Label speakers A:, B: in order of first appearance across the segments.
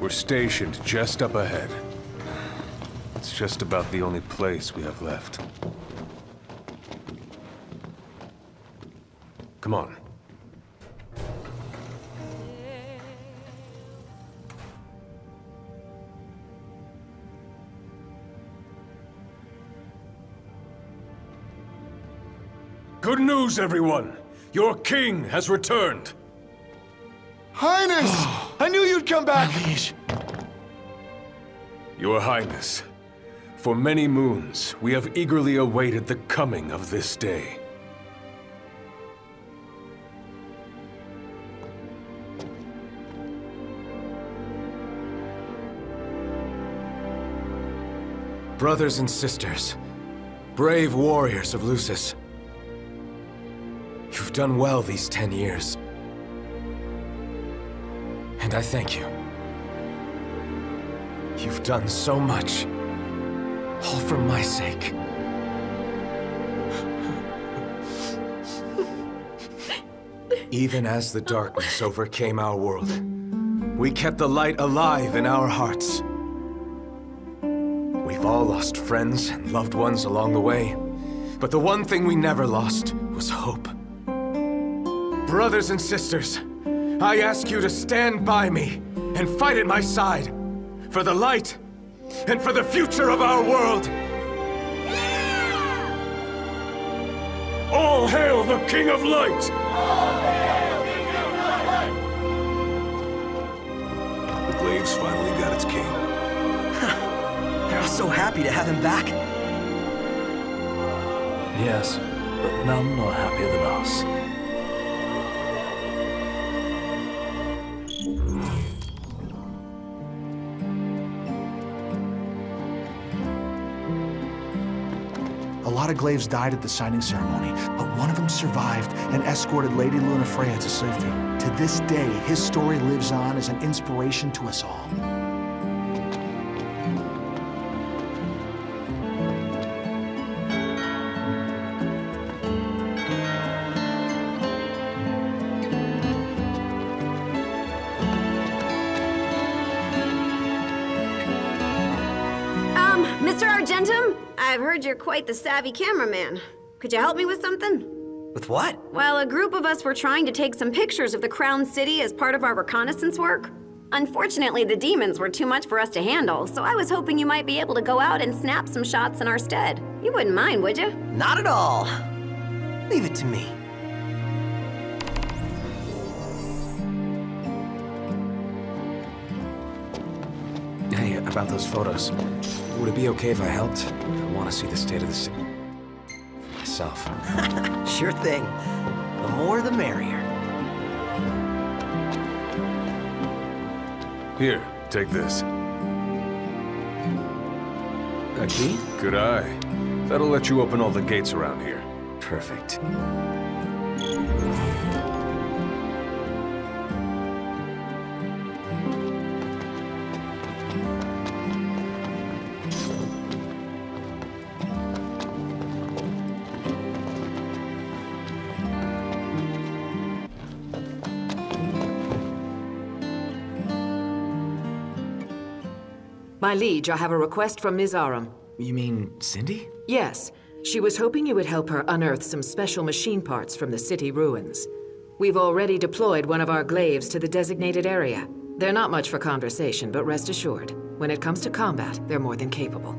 A: We're stationed just up ahead. It's just about the only place we have left. Come on. Good news, everyone! Your king has returned!
B: Highness! I knew you'd come back!
C: Liege.
A: Your Highness, for many moons, we have eagerly awaited the coming of this day.
C: Brothers and sisters, brave warriors of Lucis. You've done well these 10 years. And I thank you. You've done so much. All for my sake. Even as the darkness overcame our world, we kept the light alive in our hearts. We've all lost friends and loved ones along the way, but the one thing we never lost was hope. Brothers and sisters, I ask you to stand by me and fight at my side for the light and for the future of our world.
A: All hail the King of Light!
D: All hail the King of Light!
A: The Glaives finally got its king.
E: They're all so happy to have him back.
F: Yes, but none are happier than us.
B: A lot of Glaives died at the signing ceremony, but one of them survived and escorted Lady Lunafreya to safety. To this day, his story lives on as an inspiration to us all.
G: Mr. Argentum, I've heard you're quite the savvy cameraman. Could you help me with something?
E: With what?
G: Well, a group of us were trying to take some pictures of the Crown City as part of our reconnaissance work. Unfortunately, the demons were too much for us to handle, so I was hoping you might be able to go out and snap some shots in our stead. You wouldn't mind, would you?
E: Not at all. Leave it to me.
C: Hey, about those photos. Would it be okay if I helped? I want to see the state of the city myself.
E: Sure thing. The more the merrier.
A: Here, take this.
C: A key?
A: Good eye. That'll let you open all the gates around here.
C: Perfect.
H: My liege, I have a request from Ms. Aram.
C: You mean Cindy?
H: Yes. She was hoping you would help her unearth some special machine parts from the city ruins. We've already deployed one of our glaives to the designated area. They're not much for conversation, but rest assured, when it comes to combat, they're more than capable.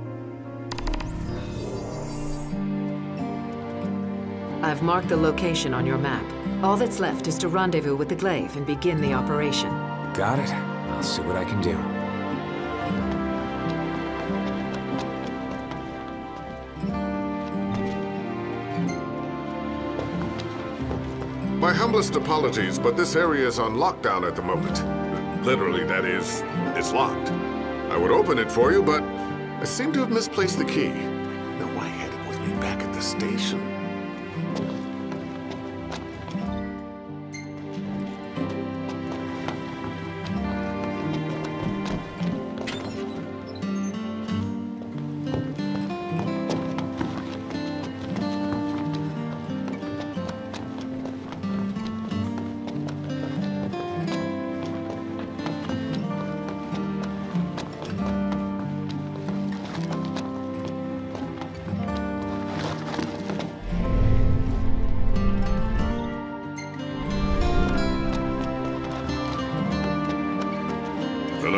H: I've marked the location on your map. All that's left is to rendezvous with the glaive and begin the operation.
C: Got it. I'll see what I can do.
I: My humblest apologies, but this area is on lockdown at the moment. Literally, that is, it's locked. I would open it for you, but I seem to have misplaced the key. No, I had it with me back at the station.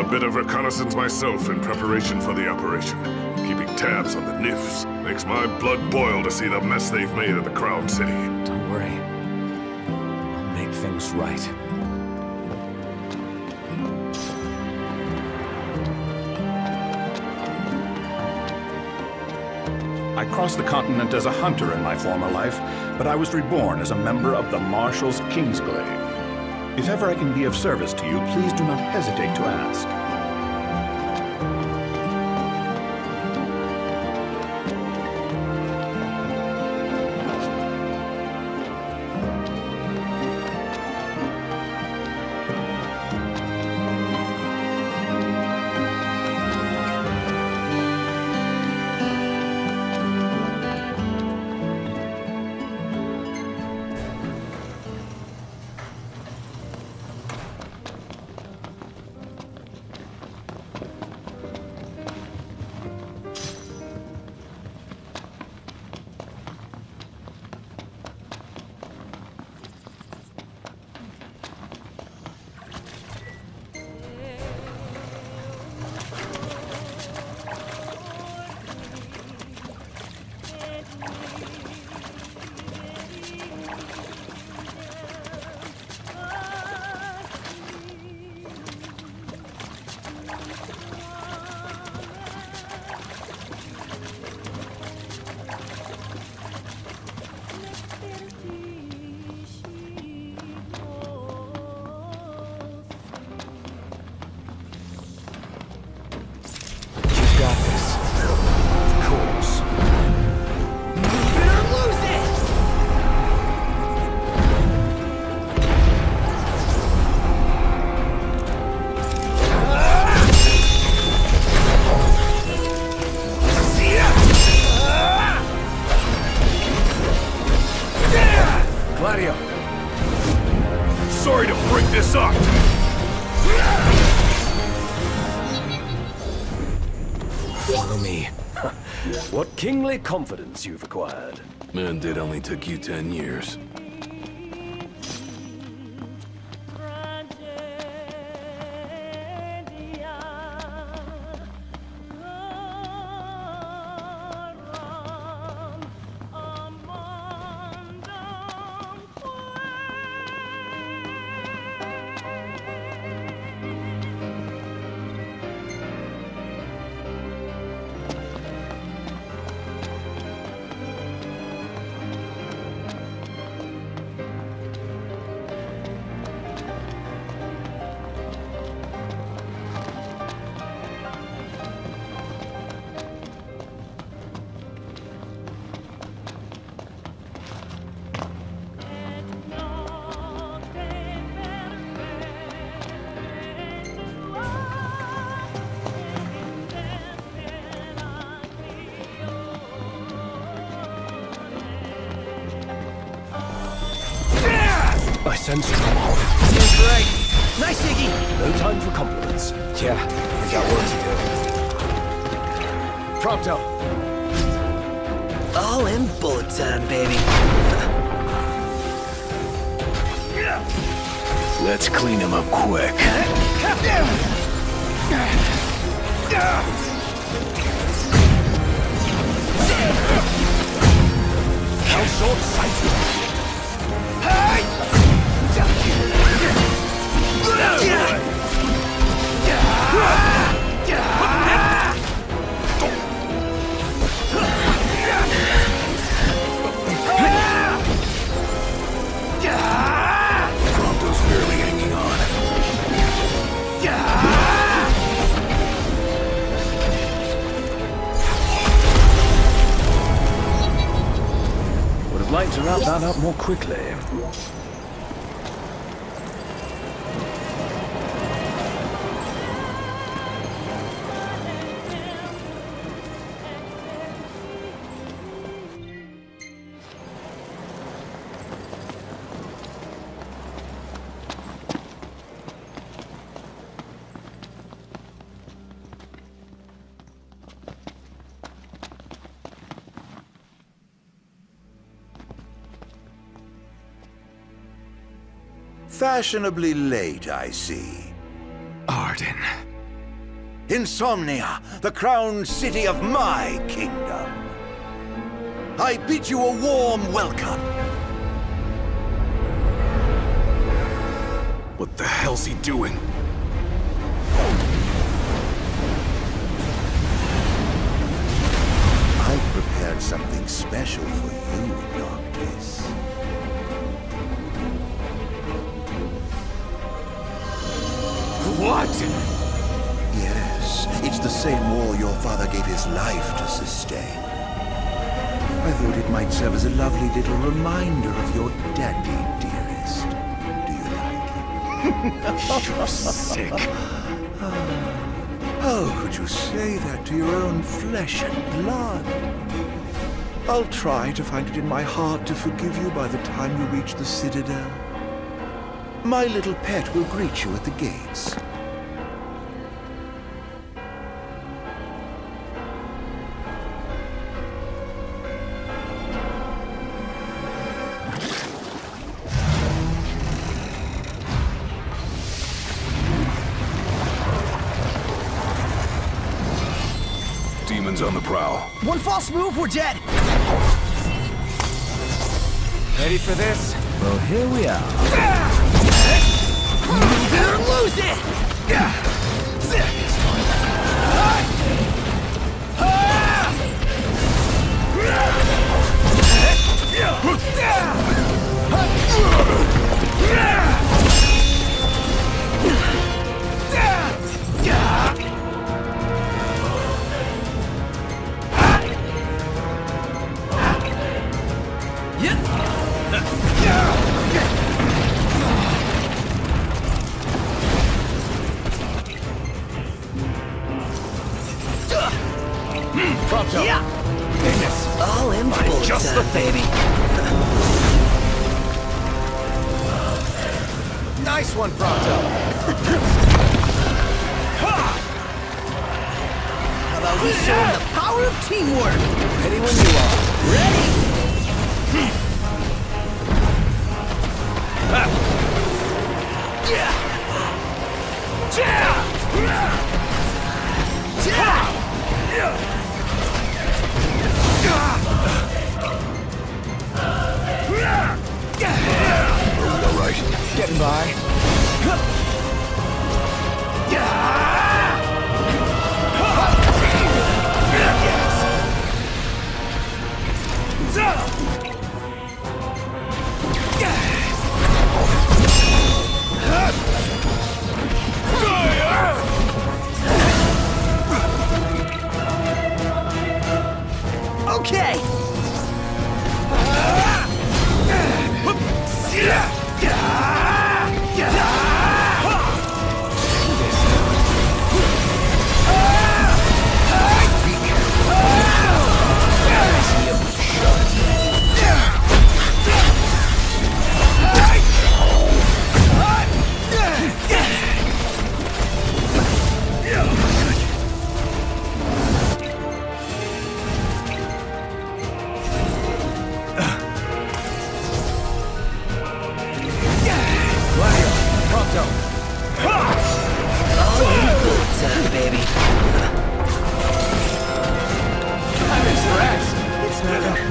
I: bit of reconnaissance myself in preparation for the operation. Keeping tabs on the Nifs makes my blood boil to see the mess they've made of the Crown City.
C: Don't worry. I'll make things right.
J: I crossed the continent as a hunter in my former life, but I was reborn as a member of the Marshal's Kingsglaive. If ever I can be of service to you, please do not hesitate to ask.
A: Sorry to break this up!
C: Follow me.
F: What kingly confidence you've acquired.
A: And it only took you 10 years.
F: I sense trouble.
E: Seems right. Nice, Iggy!
F: No time for compliments.
C: Yeah, we got work to do. Prompto!
E: All in bullet time, baby.
A: Let's clean him up quick.
F: How short-sighted!
A: Prompto's barely hanging on.
F: Would have liked to wrap that up more quickly.
K: Fashionably late, I see.
C: Arden.
K: Insomnia, the crown city of my kingdom. I bid you a warm welcome.
A: What the hell's he doing?
K: I've prepared something special for you, Noctis.
C: What?
K: Yes, it's the same wall your father gave his life to sustain. I thought it might serve as a lovely little reminder of your daddy, dearest. Do you like it?
C: You're sick.
K: How could you say that to your own flesh and blood? I'll try to find it in my heart to forgive you by the time you reach the Citadel. My little pet will greet you at the gates.
A: Demons on the prowl.
E: One false move, we're dead.
C: Ready for this?
F: Well, here we are.
E: Move it or lose it!
C: Prompto.
E: Yeah.
C: Goodness.
E: All in full
C: Just the
E: baby.
C: Nice one, Prompto.
E: How about we show him the power of teamwork?
C: Ready when you are.
E: Ready? Yeah.
A: All right.
C: Getting by.
E: Okay. Baby.
C: I'm impressed. It's nothing.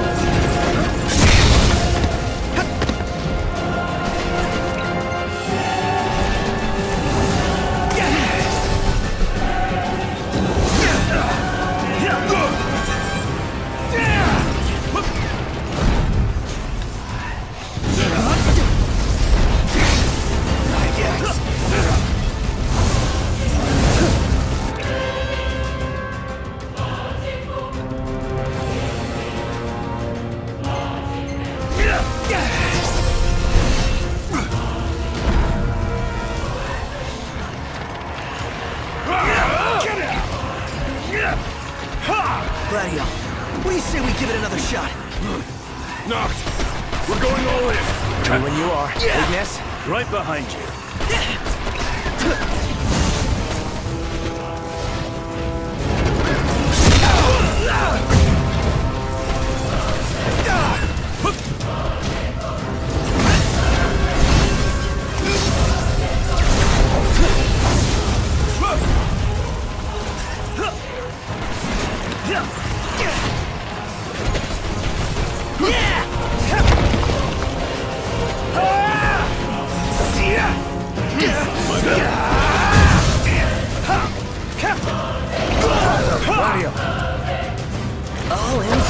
E: Gladio, what do you say we give it another shot?
A: Knocked. We're going all in.
C: Ready when you are. Ignis.
F: Right behind you.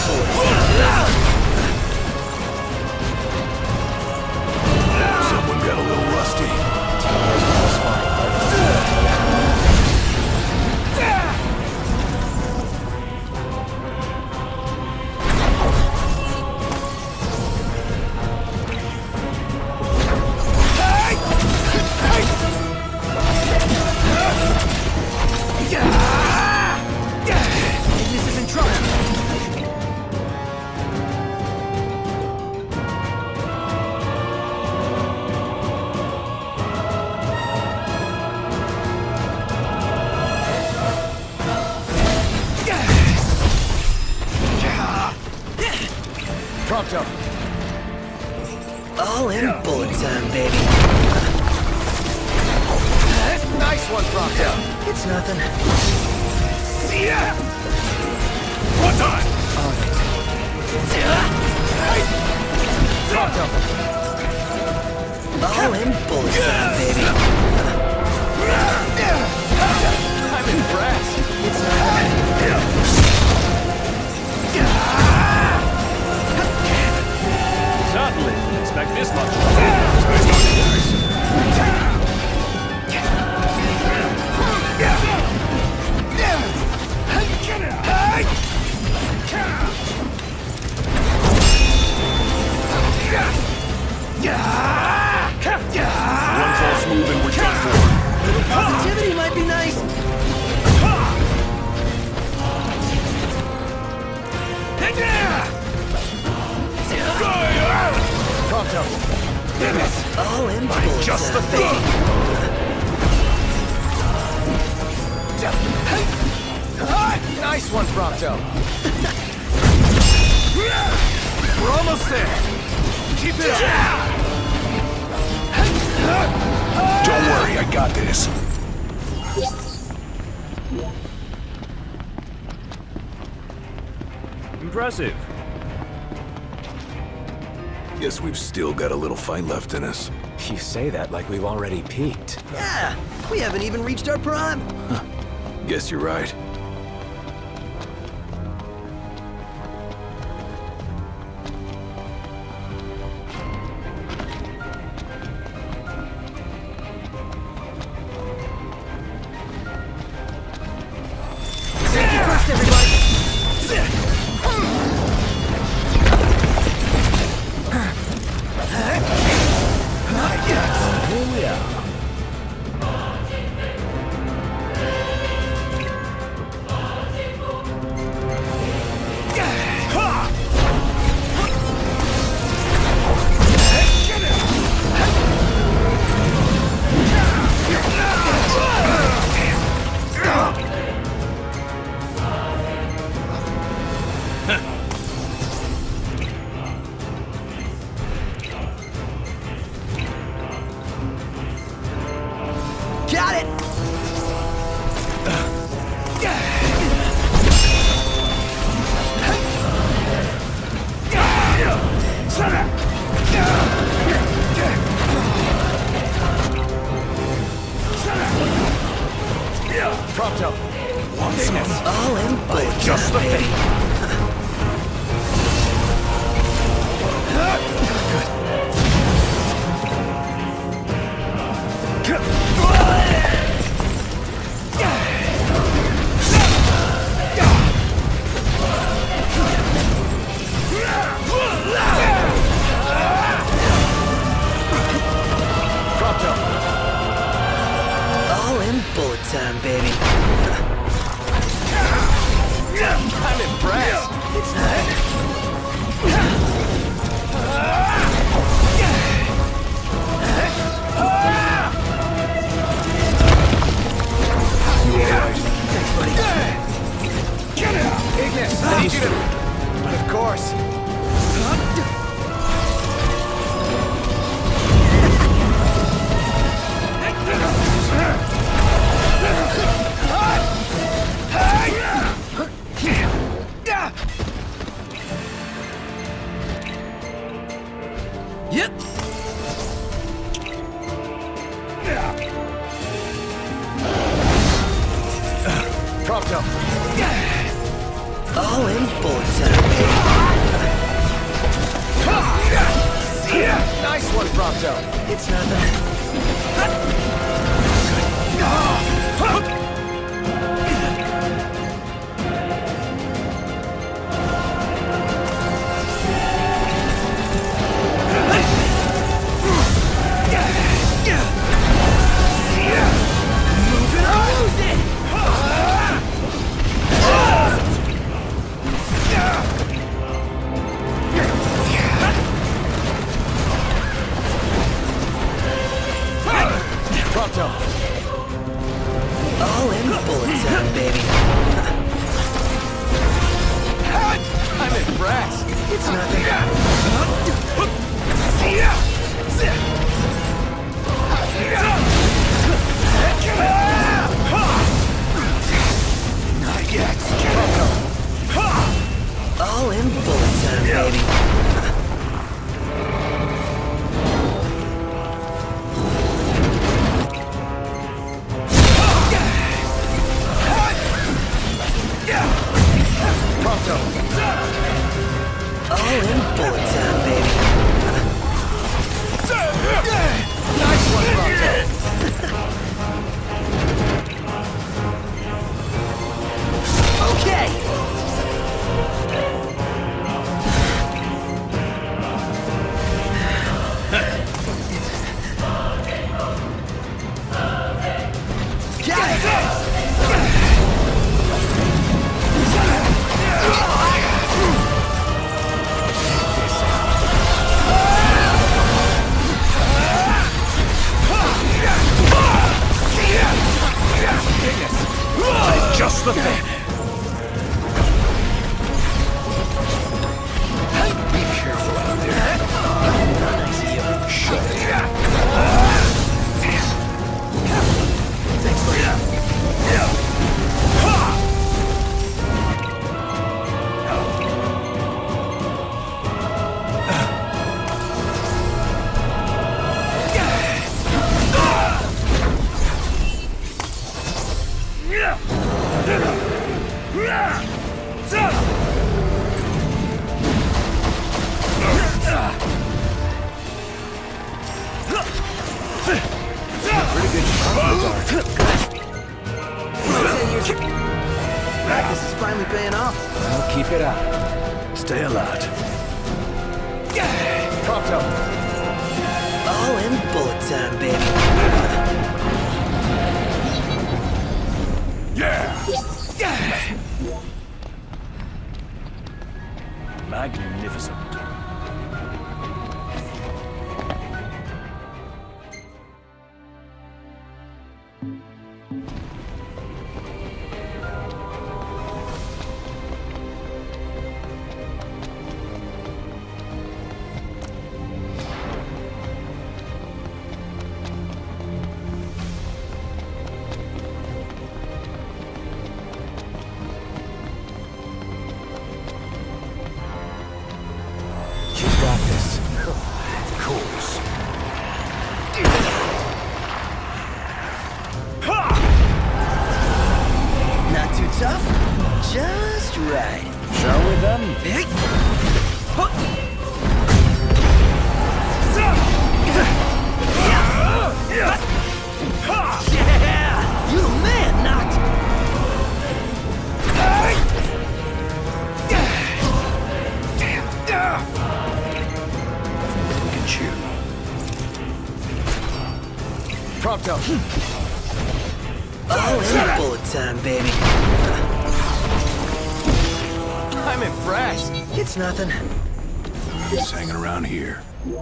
K: Someone got a little rusty.
E: Ignis is in trouble.
C: Prompto.
E: All in bullet time, baby.
C: Nice one, Prompto.
E: It's nothing.
K: One time!
C: Prompto.
E: All in bullet time, baby.
C: I'm impressed.
E: It's nothing.
F: Certainly. Didn't expect this much.
K: One false move and we're done for.
E: Positivity might be nice.
C: Prompto.
E: All in bullet
K: Just the
E: time,
K: thing.
E: baby.
C: Nice one, Prompto. We're almost there. Keep it up.
K: Don't worry, I got this.
F: Impressive.
K: Guess we've still got a little fight left in us.
C: You say that like we've already peaked.
E: Yeah, we haven't even reached our prime.
K: Guess you're right.
E: Safety first, everybody.
F: Here we are.
E: Got it.
C: Prompto.
E: All in bullet
K: Just the
E: time,
K: thing.
E: baby.
C: Prompto.
E: All in bullet time, baby.
C: I'm impressed.
E: It's nothing.
C: Ignis, I need you to... Of course.
E: Yep.
C: Prompto.
E: All in bullet time, baby.
C: Prompto.
E: It's nothing. All in bullet time, baby.
C: I'm impressed.
E: It's nothing.
C: Not yet.
E: All in bullet time, baby. All in bullet time, baby.
C: Nice one, Prompto.
E: Okay. Got it.
F: Just the thing.
C: Be careful out there. Shut it.
E: Practice is finally paying off.
F: Well, keep it up. Stay alert.
C: Prompto.
E: All in bullet time, baby.
F: Magnificent.
E: Tough? Just right.
F: Shall we then?
E: Yeah! You the man, Noct!
C: Damn.
F: Look at you.
C: Prompto.
E: All in bullet time, baby.
C: I'm impressed.
E: It's nothing.
F: Just hanging around here.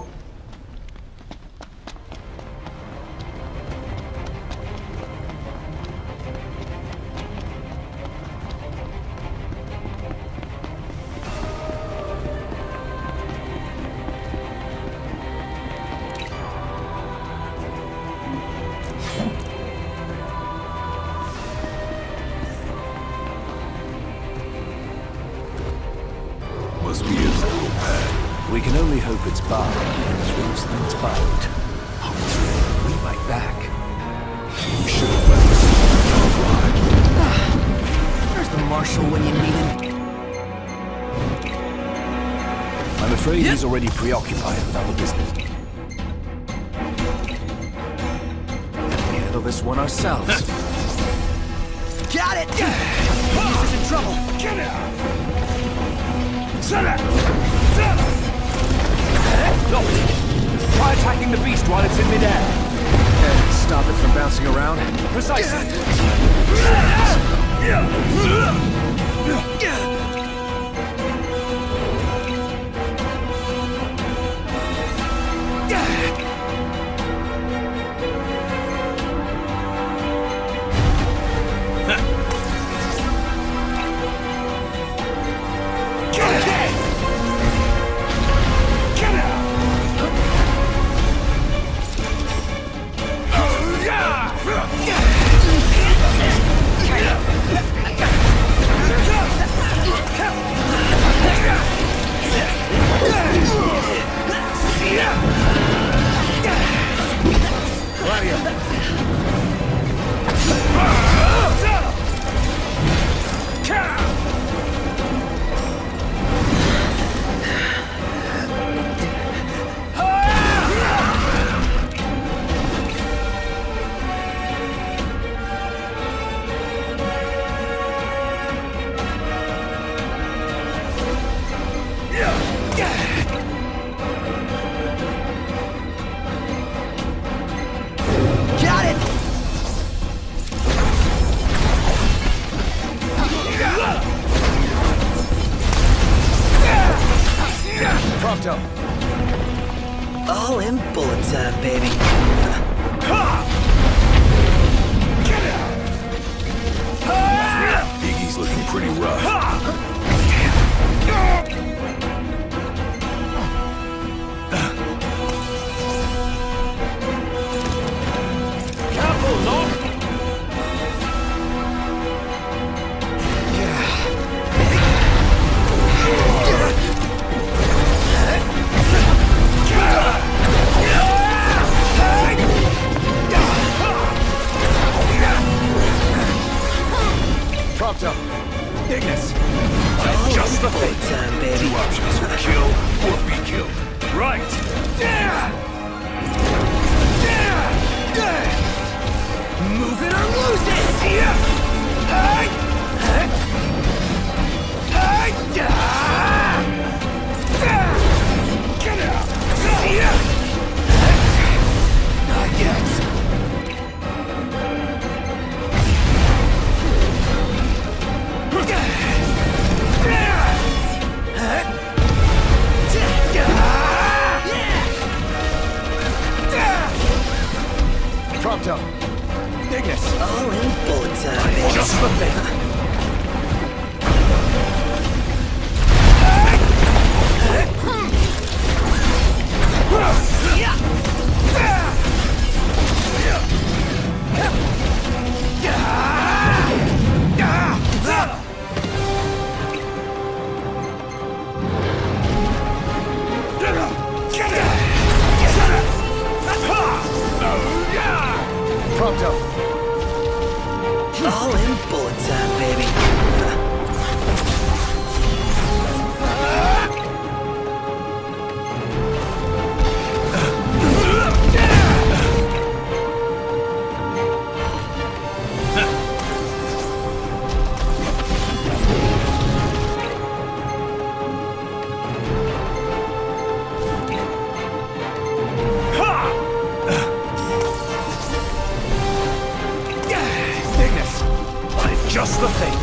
F: Must be his little pad. We can only hope it's bad. Those things bite.
C: We bite back.
F: We should have let
E: Where's the Marshal when you need him?
F: I'm afraid he's already preoccupied with other business.
C: this one ourselves.
E: Got it! This is in trouble.
F: Get out! Look! Try attacking the beast while it's in midair.
C: And stop it from bouncing around?
F: Precisely.
C: Prompto.
E: All in bullet time, baby.
F: Iggy's looking pretty rough. Careful, Locke!
C: Prompto. Ignis.
F: That's just the thing.
E: Time, baby.
F: 2 options: kill or be killed. Right.
E: Move it or lose it!
F: Get out!
E: Not yet.
C: Prompto. Ignis.
E: All in bullet time, baby.
F: Just the thing.
C: Prompto.
E: All in bullet time, baby.
F: Just the thing.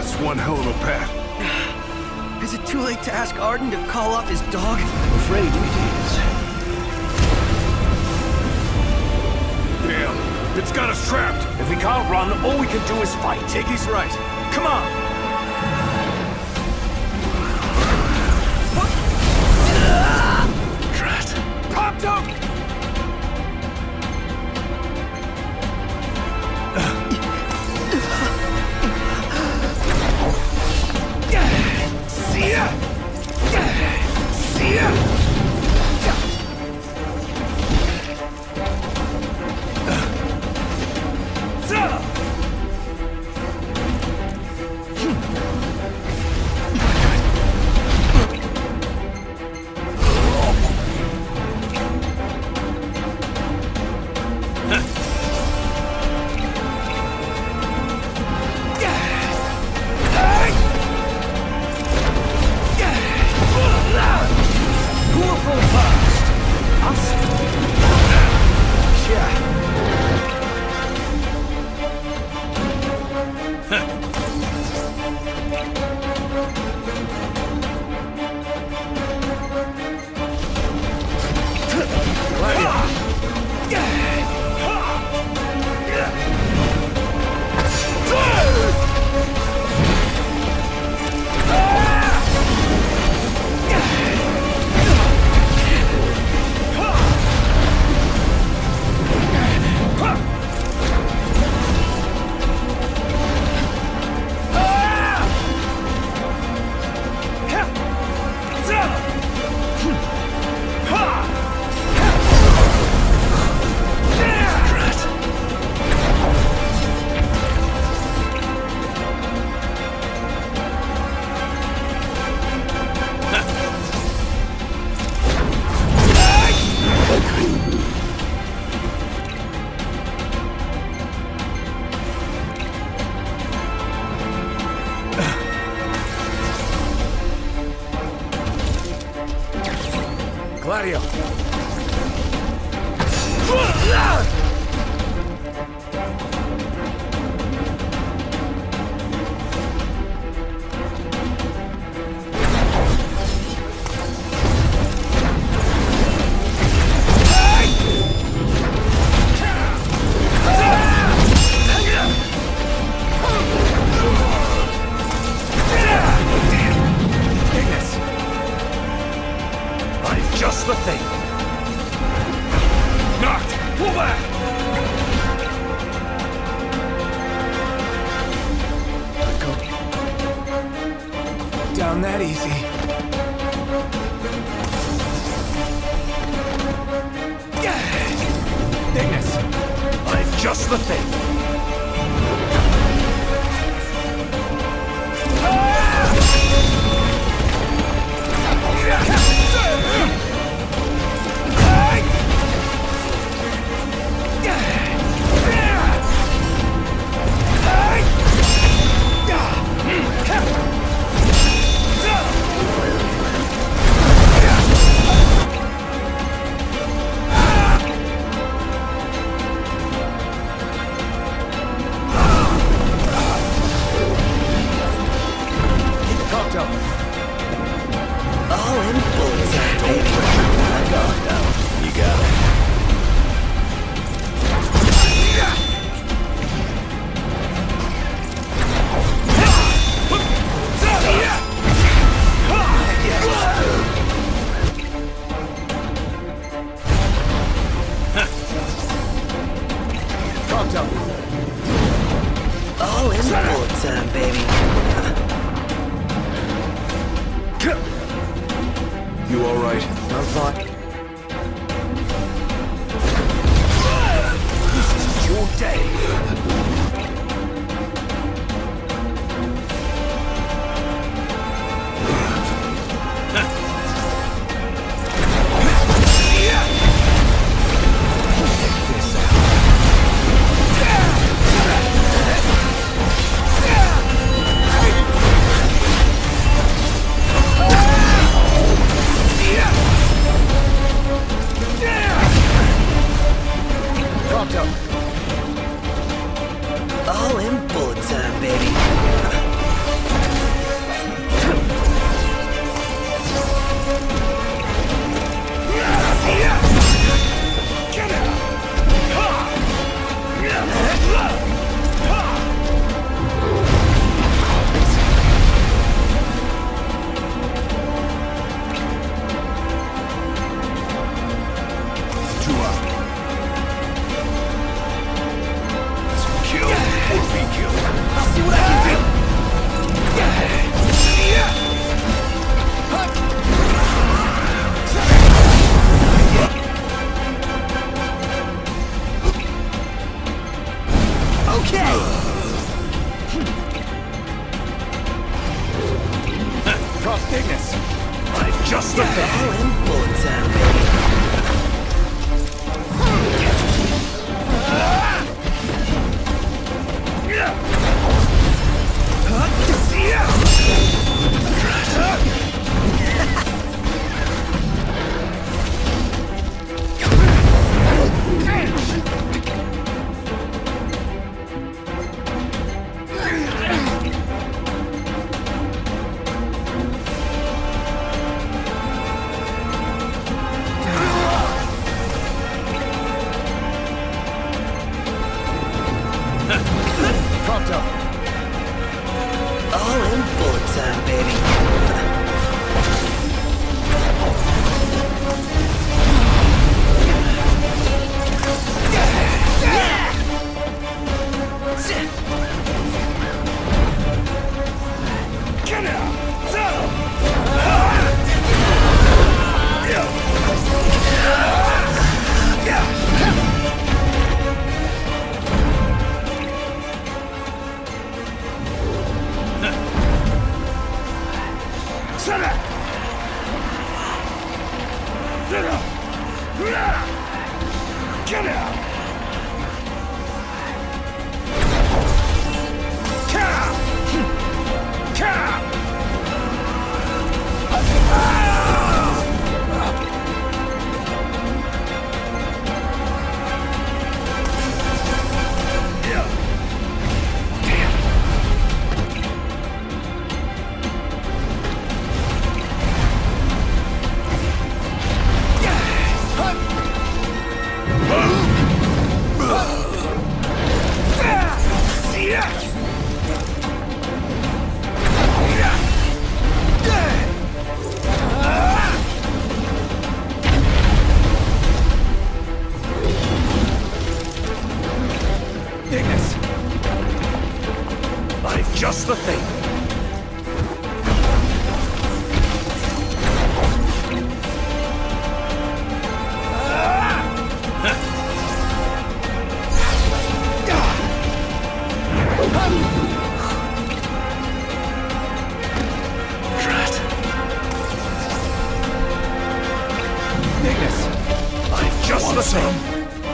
A: That's one hell of a path.
E: Is it too late to ask Arden to call off his dog?
F: I'm afraid it is.
A: Damn, it's got us trapped.
F: If we can't run, all we can do is fight.
C: Iggy's right. Come on!
F: Drat.
C: Popped up! See ya! See ya! Gladio!
F: Just the thing.
C: Knocked! Pull back! Not go down that easy. Ignis!
F: I've just the thing.
E: All in bullet time, baby.
A: You all right?
E: I'm fine.
F: This is your day.
C: Ignis! I've just the thing!
E: All in bullet time, baby. All in bullet time, baby.
C: Just the thing. Ignis, I've just the thing.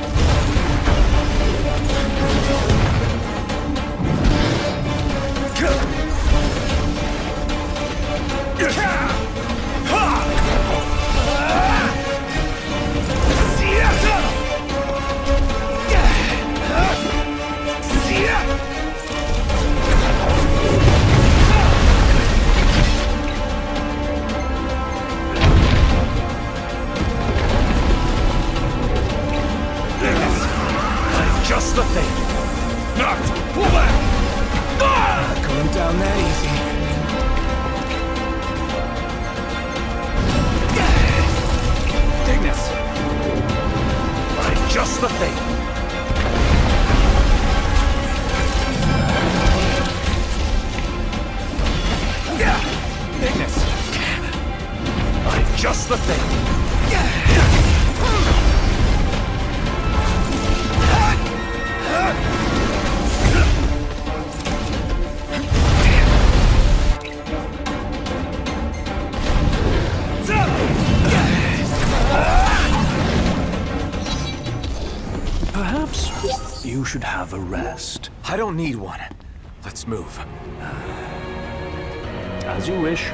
C: Just the thing. Knocked. Pull back. Not going down that easy. Ignis. I'm just the thing. Ignis. I'm just the thing.
F: Perhaps you should have a rest.
C: I don't need one. Let's move.
F: As you wish.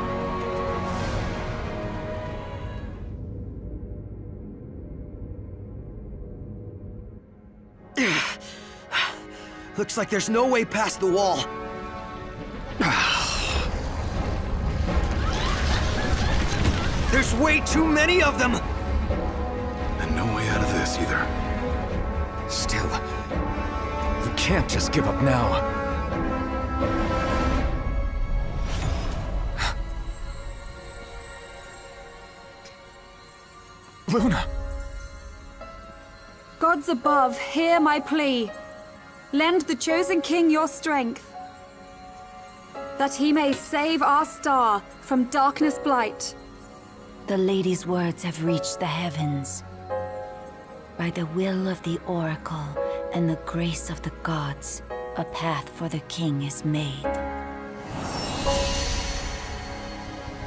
E: Looks like there's no way past the wall. There's way too many of them!
I: And no way out of this either.
C: Still, we can't just give up now. Luna!
L: Gods above, hear my plea. Lend the chosen king your strength, that he may save our star from darkness blight.
M: The lady's words have reached the heavens. By the will of the oracle and the grace of the gods, a path for the king is made.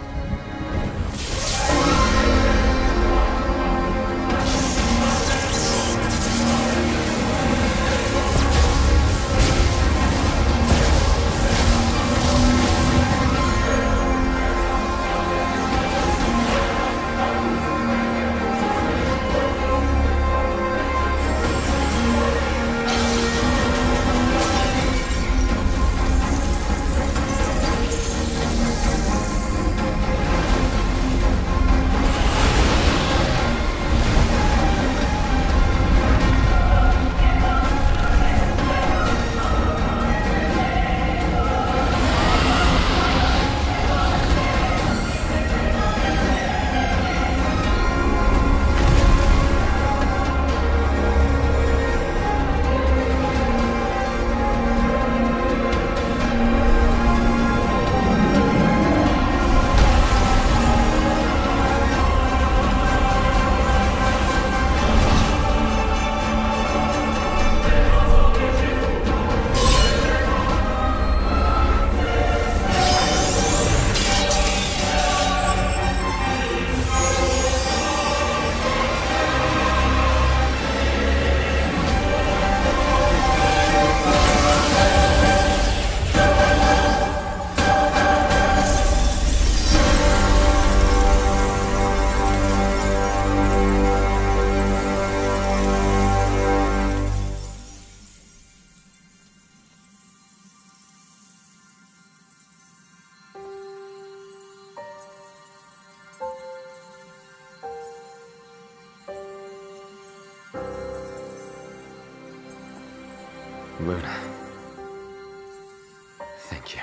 C: Luna. Thank you.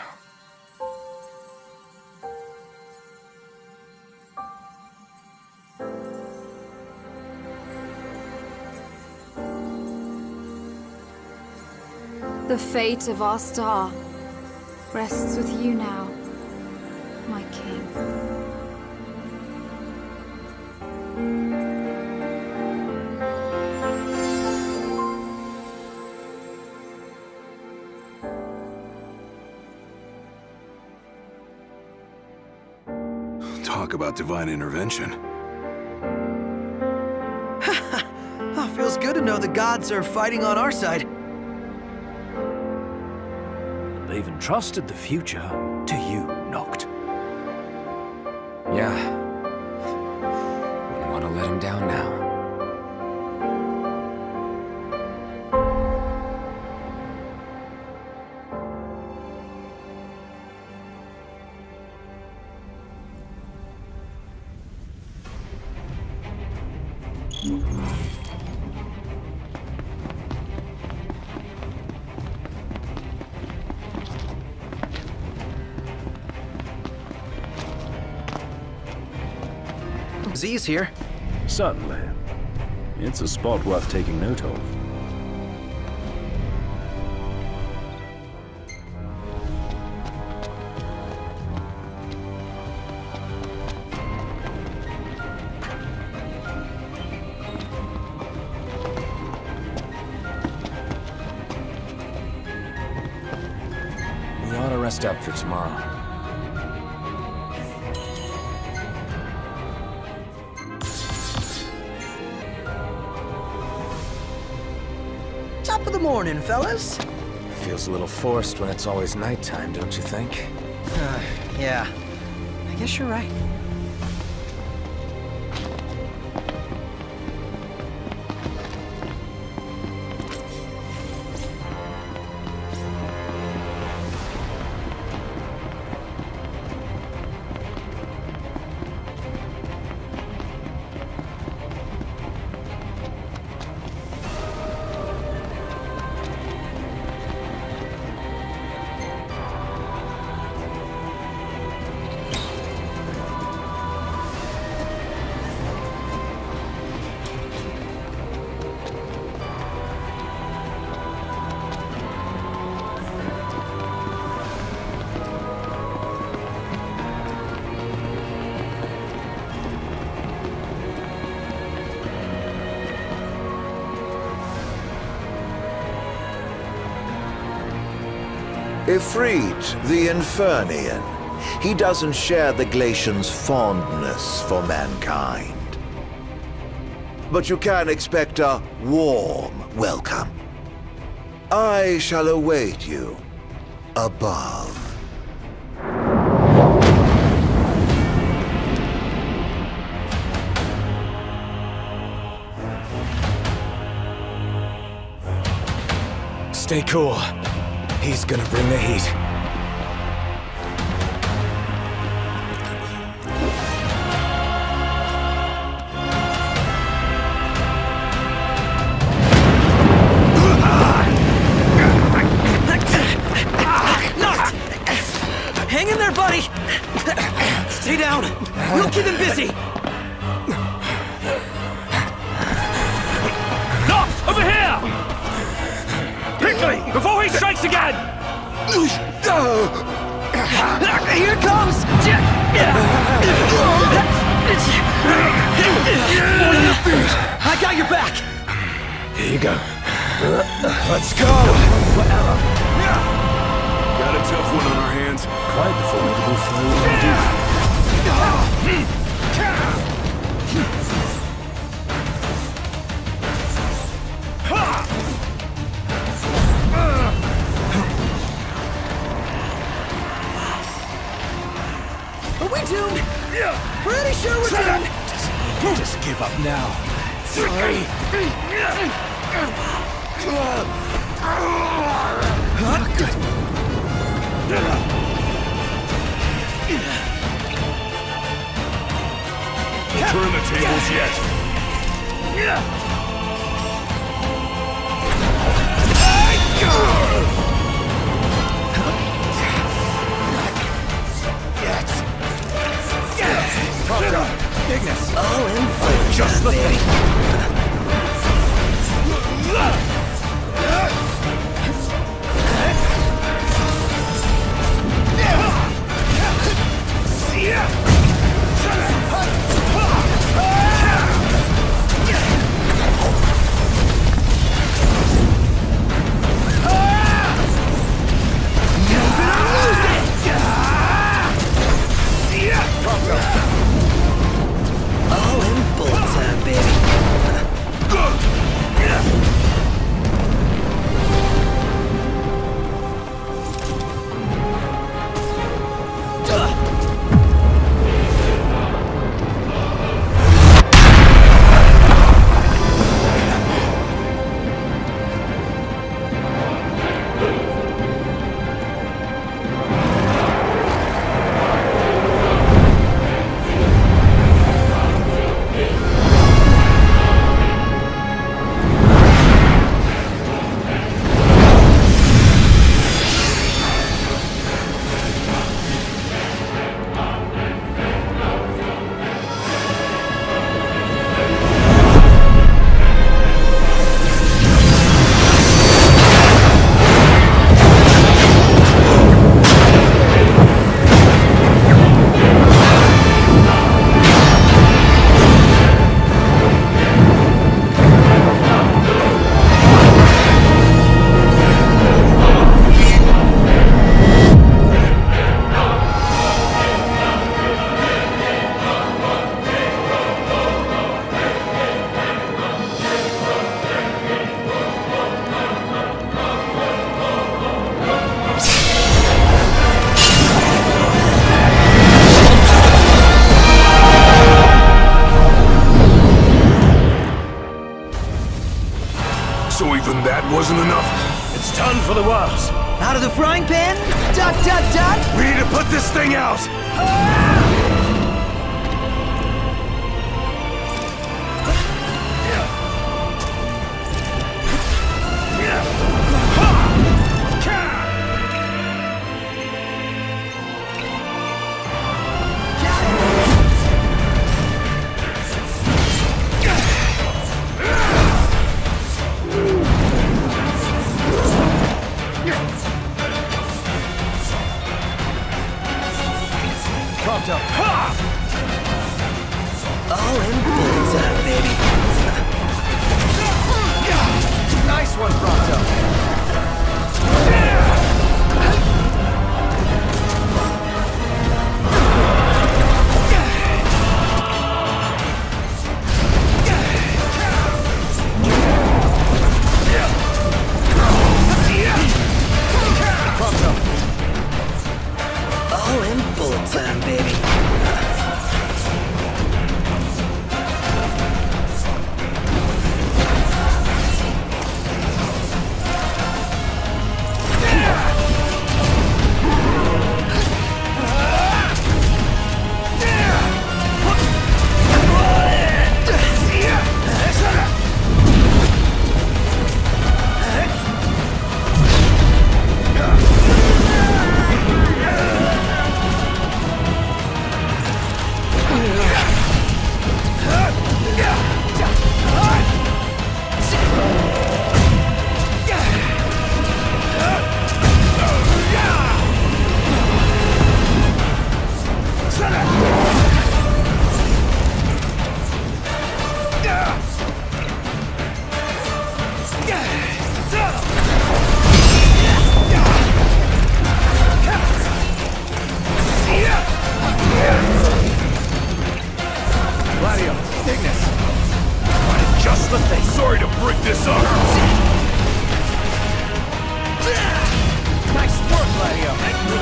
L: The fate of our star rests with you now, my king.
F: Talk about divine intervention.
E: Oh, feels good to know the gods are fighting on our side.
F: They've entrusted the future to you, Noct.
C: Yeah. Wouldn't want to let him down now.
E: Z's here.
F: Certainly. It's a spot worth taking note of.
C: We ought to rest up for tomorrow.
E: Top of the morning, fellas.
C: Feels a little forced when it's always nighttime, don't you think?
E: Yeah. I guess you're right.
K: Ifrit, the Infernian. He doesn't share the Glacians' fondness for mankind. But you can expect a warm welcome. I shall await you above.
C: Stay cool. He's gonna bring the heat.
E: Hang in there, buddy! Stay down! We'll keep him busy!
N: Noct! Over here! Quickly! Before he strikes again!
E: Here it comes! I got your back!
C: Here you go. Let's go!
A: Got a tough one on our hands.
F: Quite the formidable foe indeed.
E: Are we doomed? Pretty sure we're doomed!
F: Just give up now.
E: Good.
A: Turn the tables yet. wasn't enough. It's time for the worst.
E: Out of the frying pan? Dot, dot, dot!
A: We need to put this thing out!
E: All in bullet time, baby. Nice one, Prompto. All in bullet time, baby.
A: Sorry to break this up.
E: Nice work, Gladio.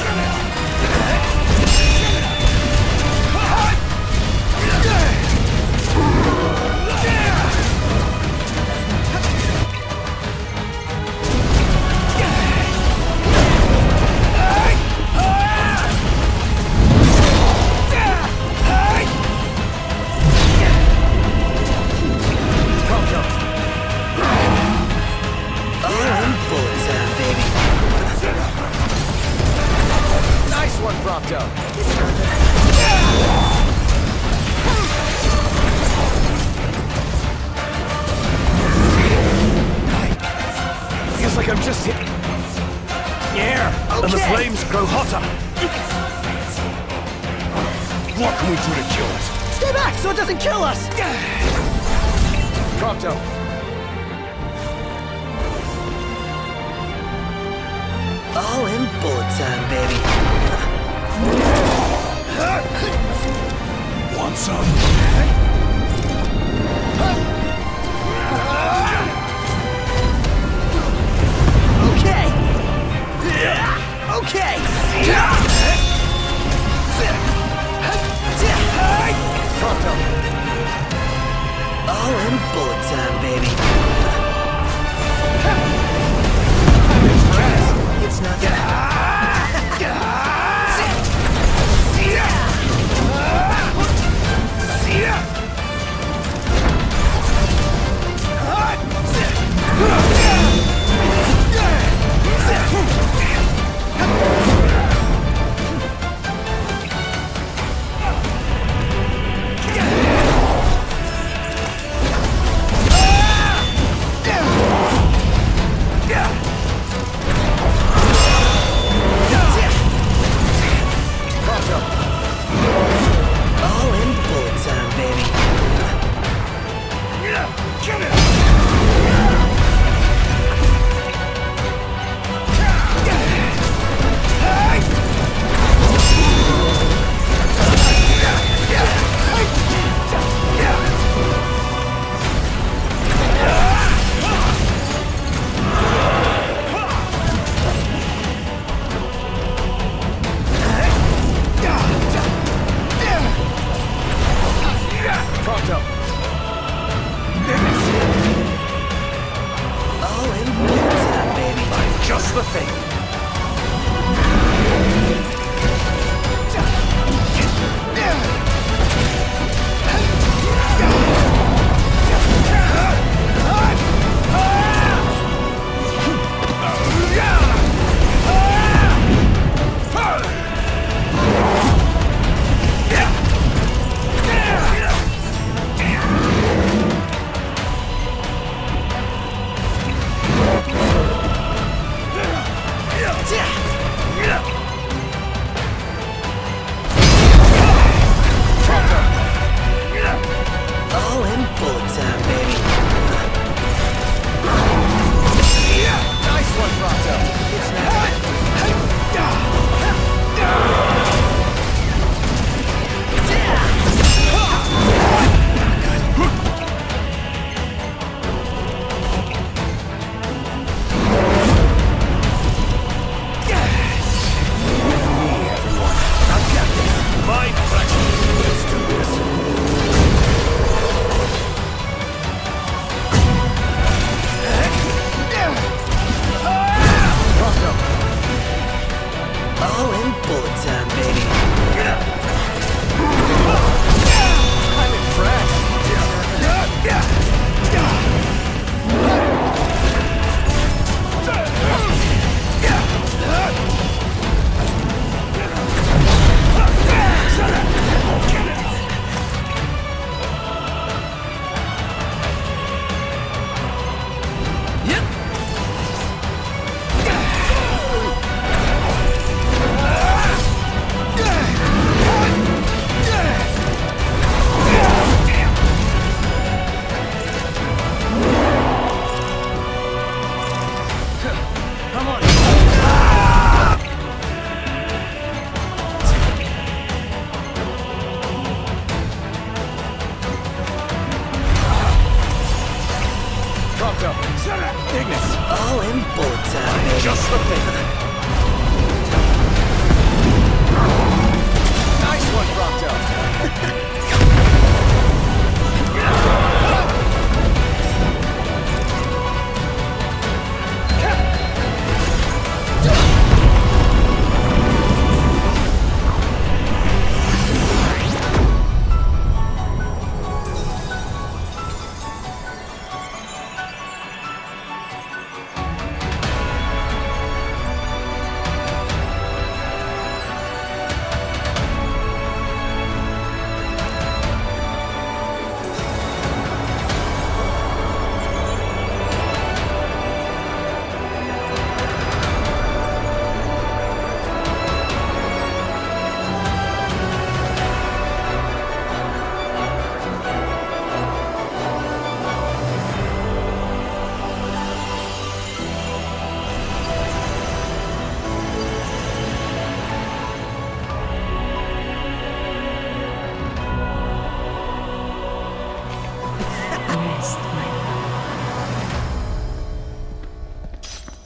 E: Prompto.
A: Feels like I'm just hit. Yeah, okay. And the flames grow hotter. What can we do to kill it?
E: Stay back so it doesn't kill us!
C: Prompto.
E: All in bullet time, baby.
A: Want some?
E: Okay. Okay.
C: Prompto.
E: All in bullet time, baby. It's not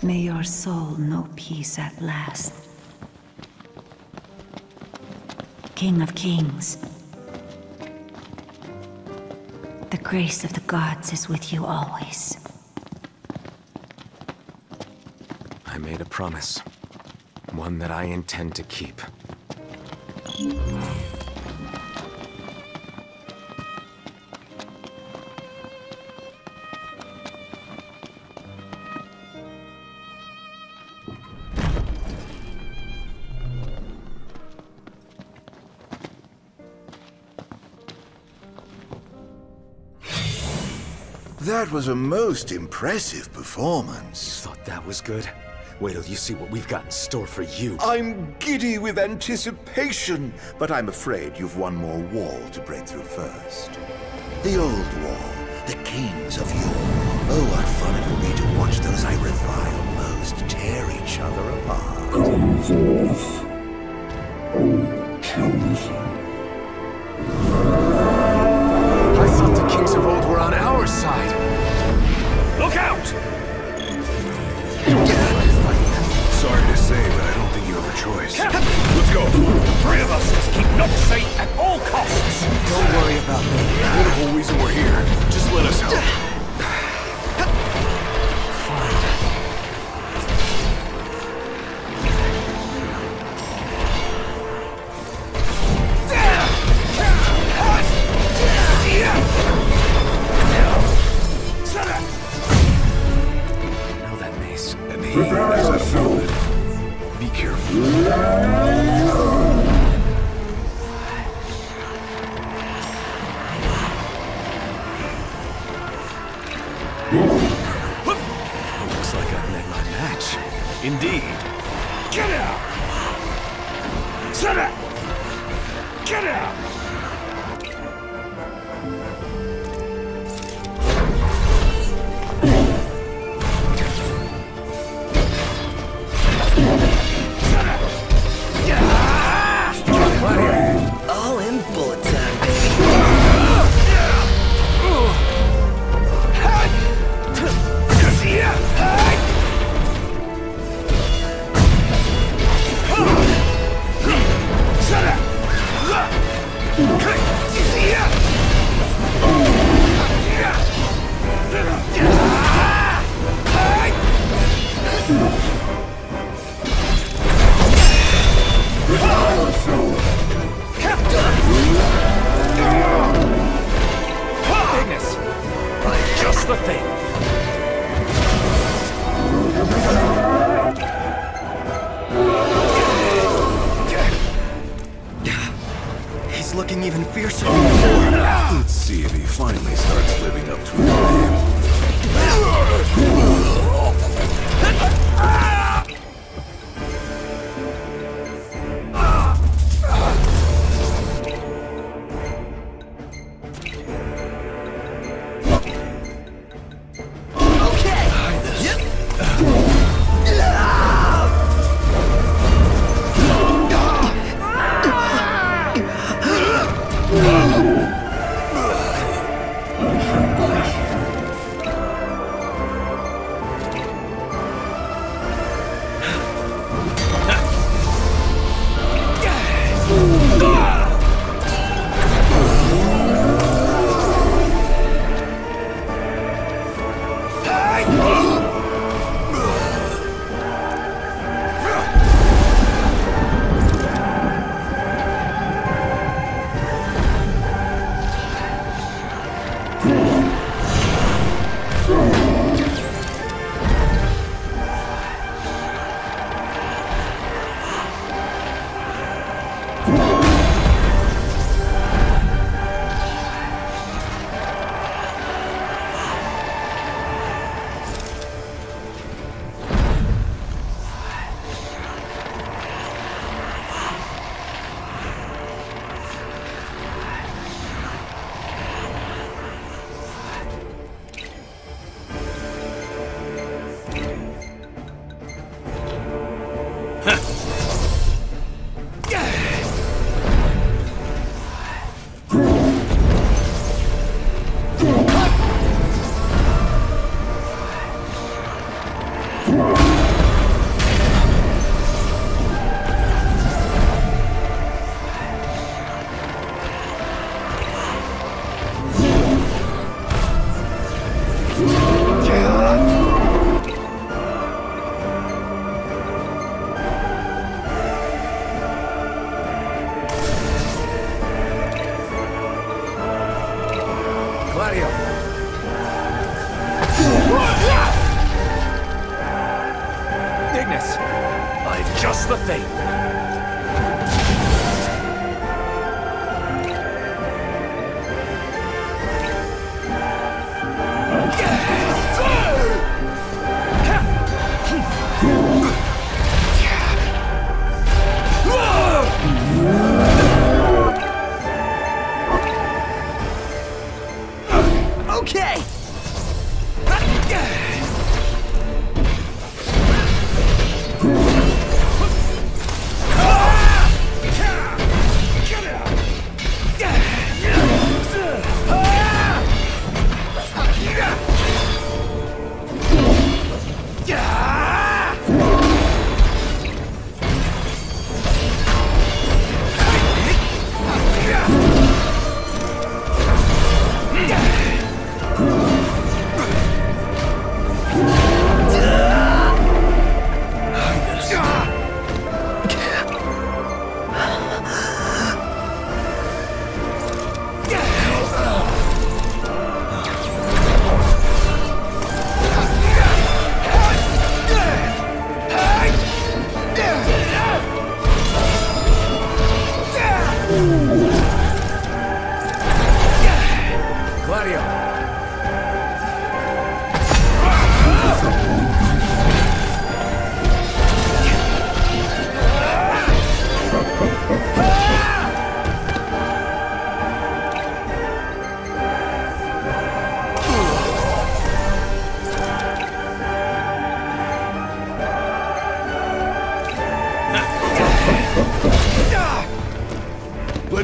M: May your soul know peace at last. King of Kings, the grace of the gods is with you always.
C: I made a promise. One that I intend to keep.
K: That was a most impressive performance.
C: Thought that was good? Wait till you see what we've got in store for you.
K: I'm giddy with anticipation, but I'm afraid you've one more wall to break through first. The old wall, the kings of yore. Oh, what fun it will be to watch those I revile most tear each other apart.
O: Come forth, O chosen.
C: I thought the kings of old were on our side.
N: Look out!
F: Sorry to say, but I don't think you have a choice.
N: Let's go. The three of us must keep Noct safe at all costs.
C: Don't worry about me.
F: You're the whole reason we're here. Just let us help.
O: Be careful.
C: Looks like I've met my match.
N: Indeed. Get out! Shut up! Get out!
E: All in bullet time, baby.
N: Ignis! Just the thing.
E: He's looking even fiercer than before.
F: Let's see if he finally starts living up to his name.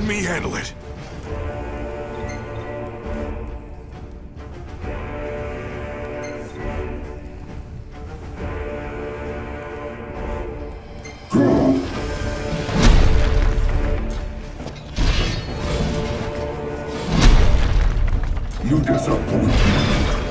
A: me handle it.
O: You disappoint me.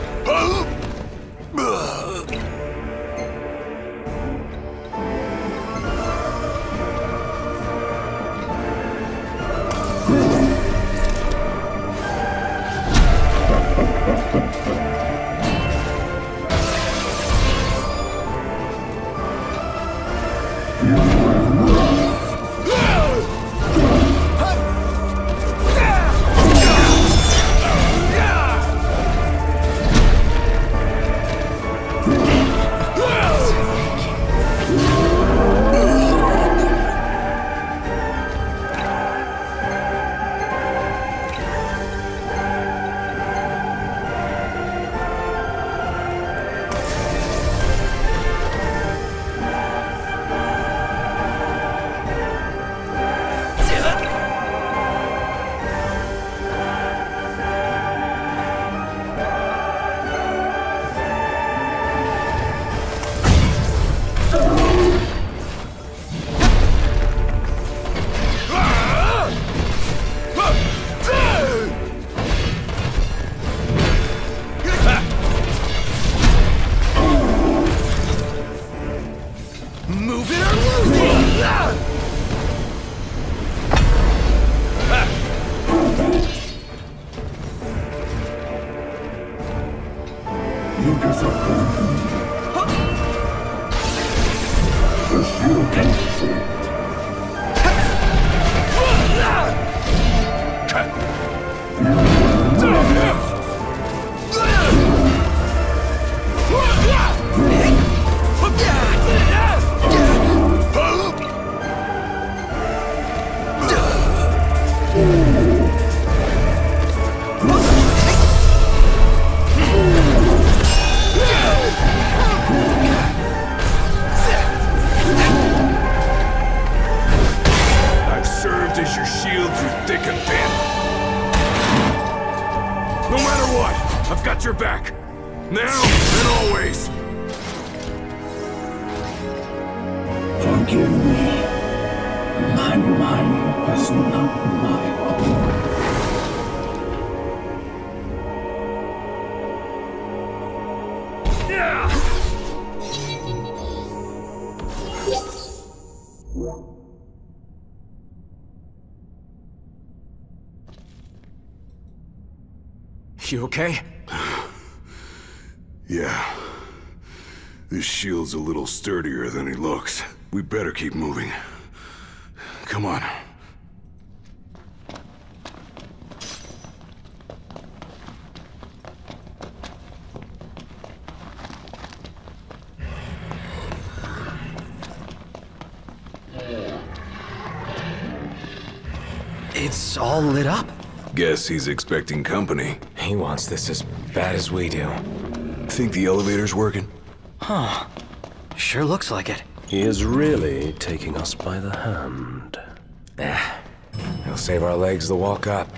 C: You okay?
O: Yeah. This shield's a little sturdier than he looks. We better keep moving. Come on.
E: It's all lit up.
O: Guess he's expecting company.
C: He wants this as bad as we do.
O: Think the elevator's working?
E: Huh. Sure looks like it.
F: He is really taking us by the hand.
C: He'll save our legs the walk up.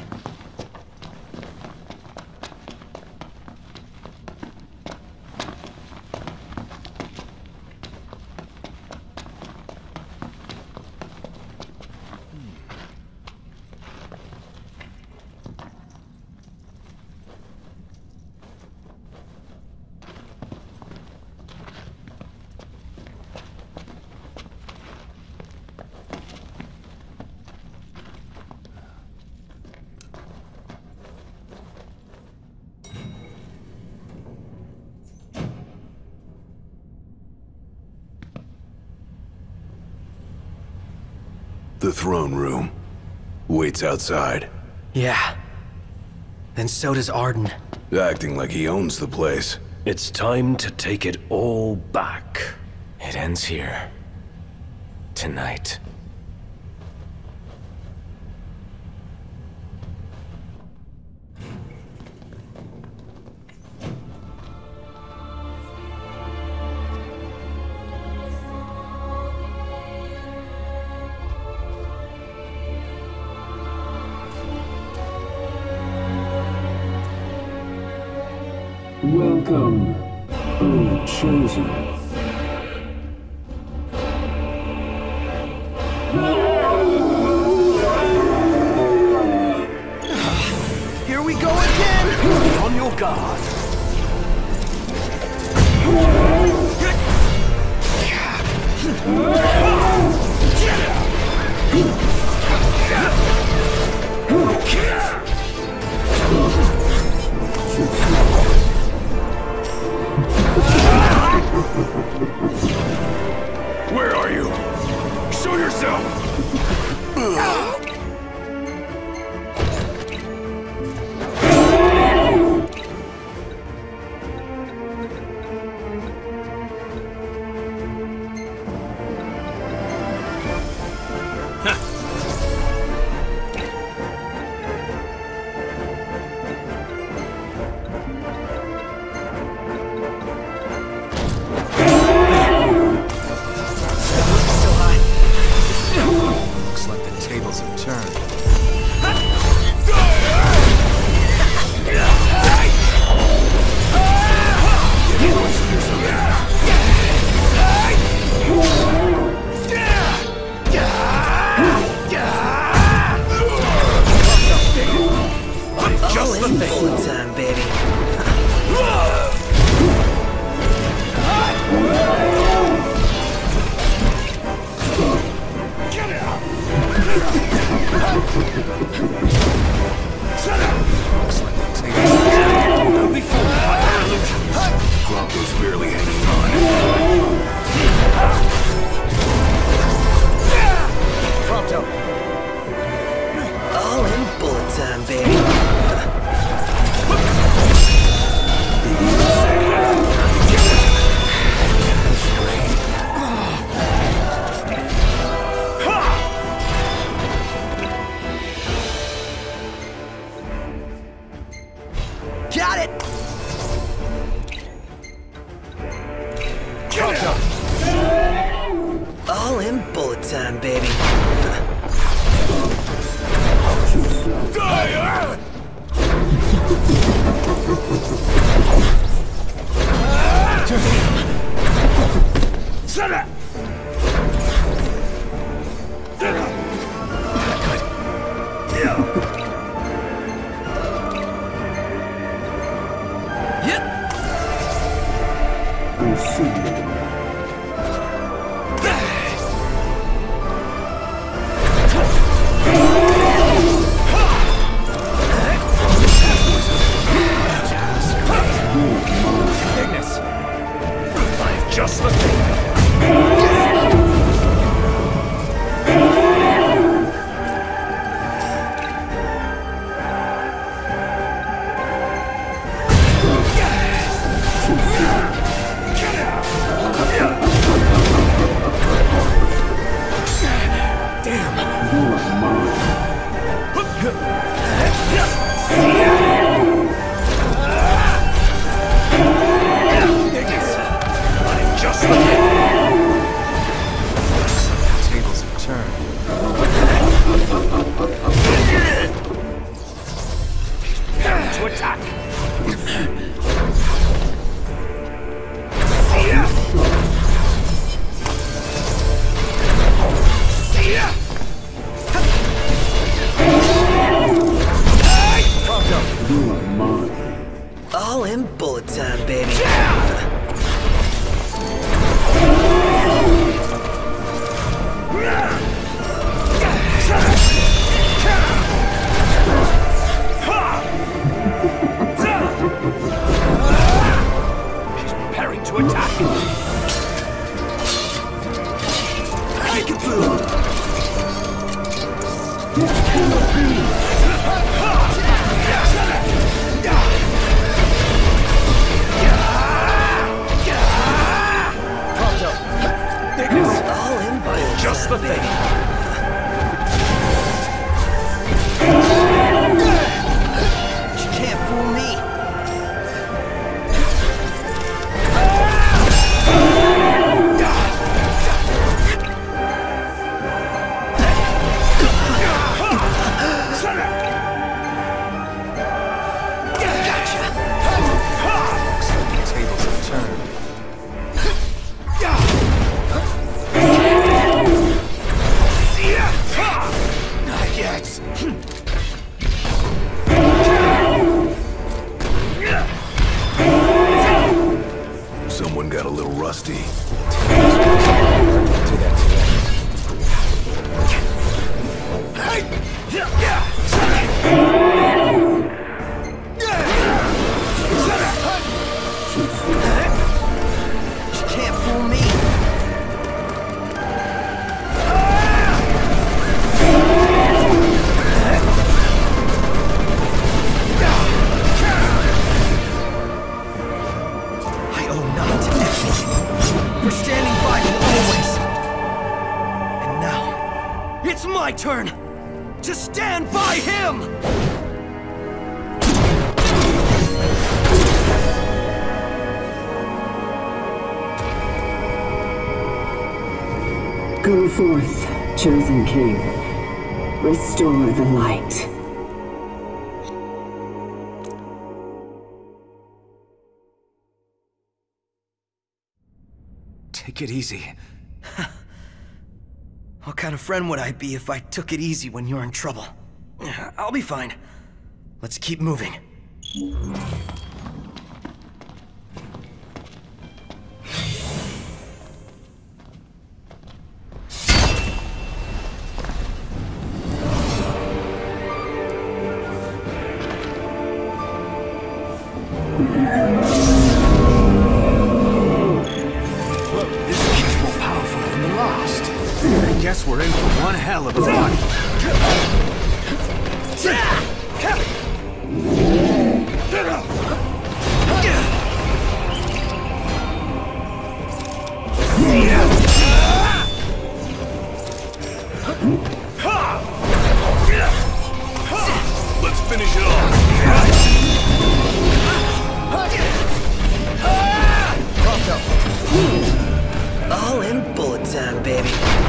O: The throne room. Waits outside.
E: Yeah. And so does Arden.
O: Acting like he owns the place.
F: It's time to take it all back.
C: It ends here. Tonight.
P: Welcome, O Chosen.
E: Here we go again!
F: Be on your guard.
O: Where are you? Show yourself!
C: Looks like the tables have turned.
E: Just the thing. Time, baby.
O: Don't be fooled by our illusions. Glocko's barely hanging on.
E: Prompto. All in bullet time, baby. Got it! All in bullet time, baby.
O: Shut up!
F: Just the thing. Just the thing.
C: Tables have turned.
F: To attack.
E: All in bullet time, baby.
F: She's preparing to attack.
E: All in bullet
F: Just the
E: time,
F: thing.
E: baby. You can't fool me. turn to stand by him!
P: Go forth, chosen king. Restore the light.
E: Take it easy. What kind of friend would I be if I took it easy when you're in trouble? I'll be fine. Let's keep moving.
C: I guess we're in for one hell of a fight.
O: Let's finish it off.
E: All in bullet time, baby.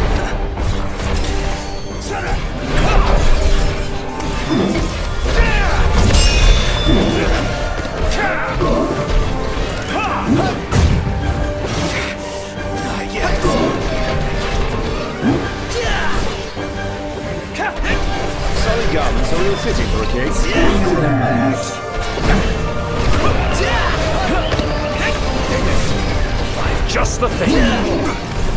F: Solid garments are real fitting for a king.
N: Just the thing.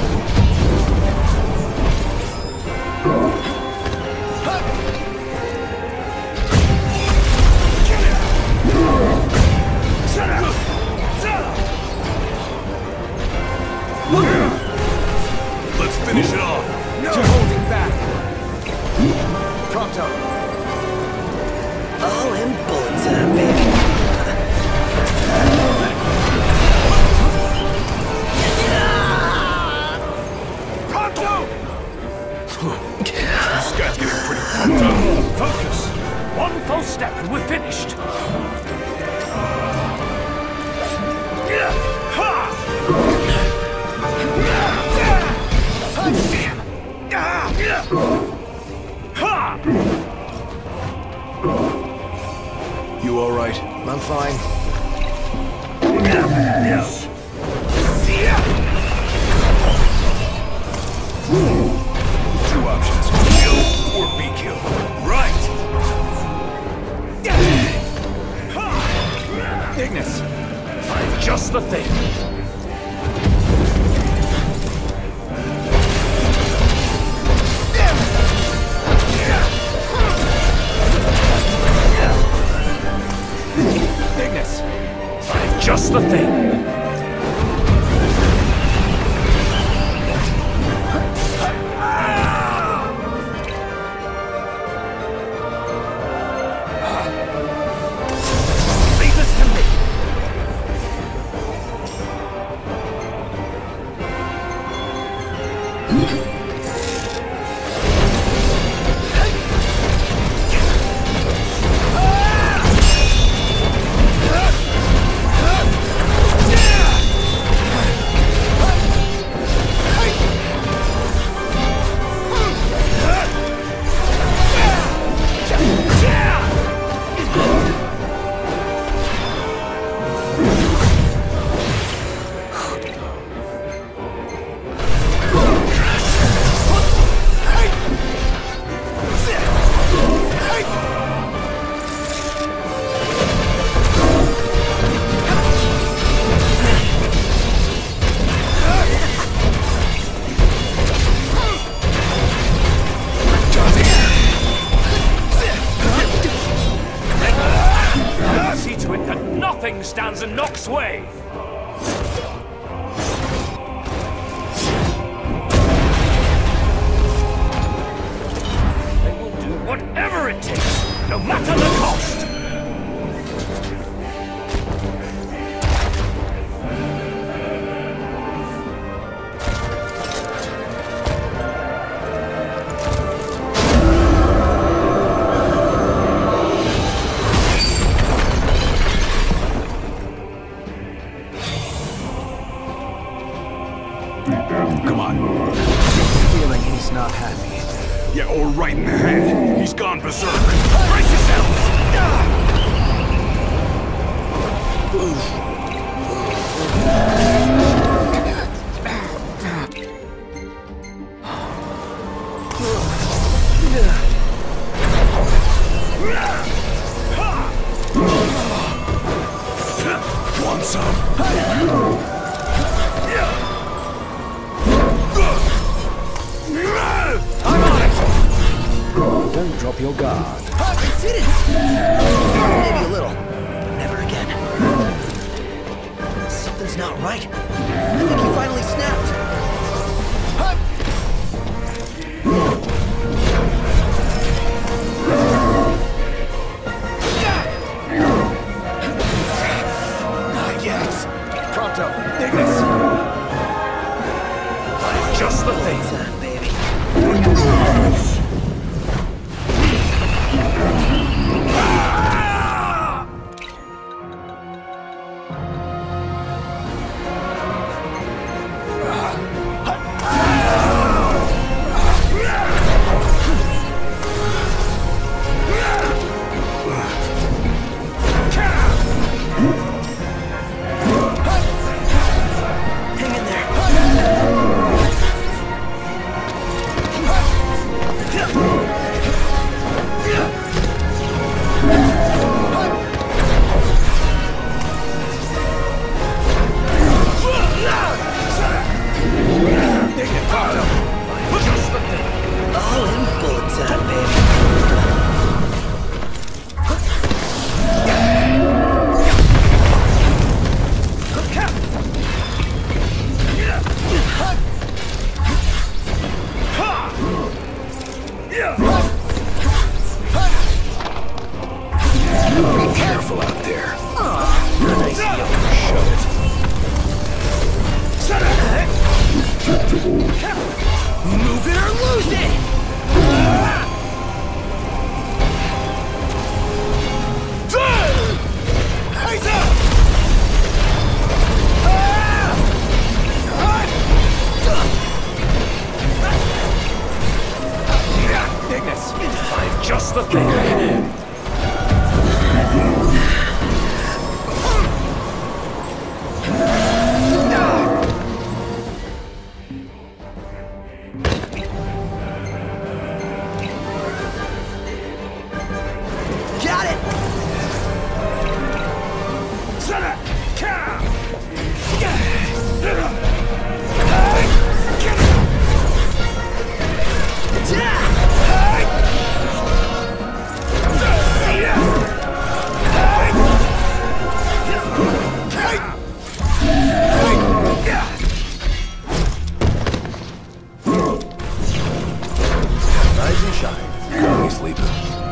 O: Let's finish it off.
E: No holding back. Pronto. All in bullet time, baby. Pronto!
O: This guy's getting pretty pumped up.
N: Focus. One false step and we're finished.
C: You all right?
E: I'm fine.
N: Yes.
O: Two options: kill or be killed.
N: Right.
E: Ignis.
N: I'm just the thing.
E: Ignis.
N: I'm just the thing.
E: Leave this to me.
N: See to it that nothing stands in Nox's way. They will do whatever it takes, no matter the cost.
O: ahead. He's gone berserk. Brace yourselves! Want some?
N: I'm on it! Don't drop your guard.
E: I did it! Maybe a little, but never again. Something's not right. I think he finally snapped.
C: Not yet. Prompto, Ignis. That's just the thing.
E: Time, baby. Hang in there. All in bullet time, baby.
O: Be careful out there.
E: Nice young
O: Shut it.
E: Move it or lose it!
C: Ignis, find just the thing.
E: Got it!
O: Rise and shine. Currently sleeping.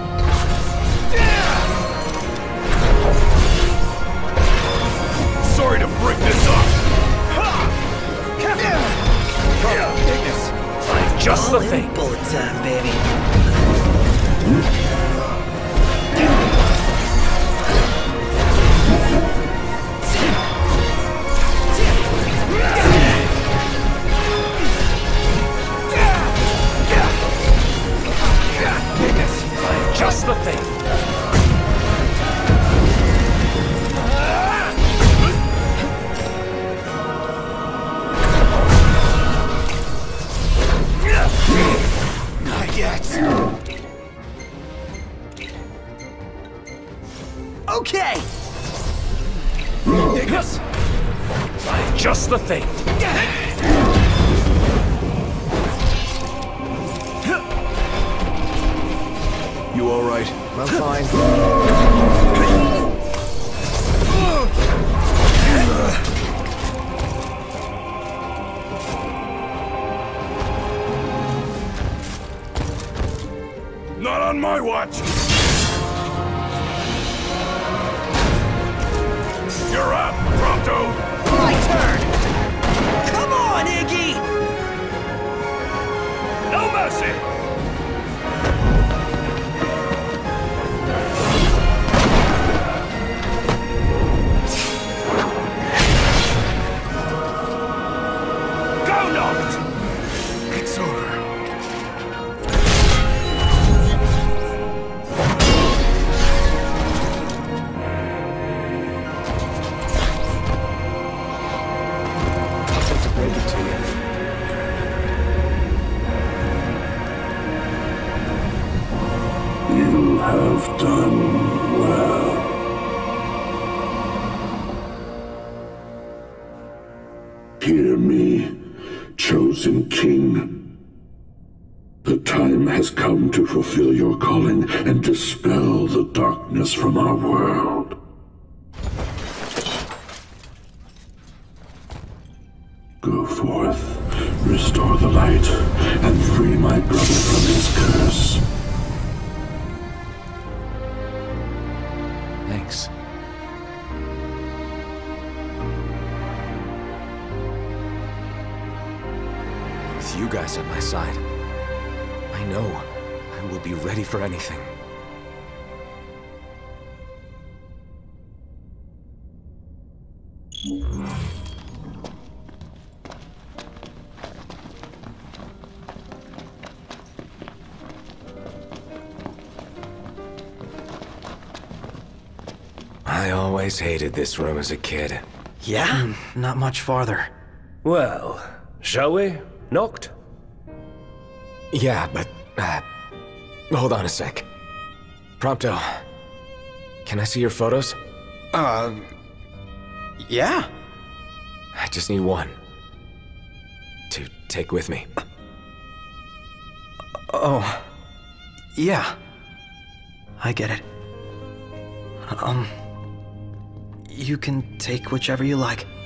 O: Sorry to break this up.
C: Ignis, find just the
E: All in
C: thing.
E: bullet time, baby.
C: Ignis, find just the thing.
E: Not yet. Okay.
C: Ignis, find just the thing.
O: You all right?
C: I'm fine.
O: Not on my watch! You're up, Prompto!
E: My turn! Come on, Iggy!
N: No mercy!
O: It's over.
F: You have done well. Hear me, chosen king. The time has come to fulfill your calling and dispel the darkness from our world. Go forth, restore the light, and free my brother from his curse.
C: Thanks. With you guys at my side, I know I will be ready for anything. I always hated this room as a kid.
E: Yeah? Not much farther.
N: Well, shall we, Noct?
C: Yeah, but, hold on a sec. Prompto, can I see your photos?
E: Yeah.
C: I just need one. To take with me.
E: Oh. Yeah. I get it. You can take whichever you like.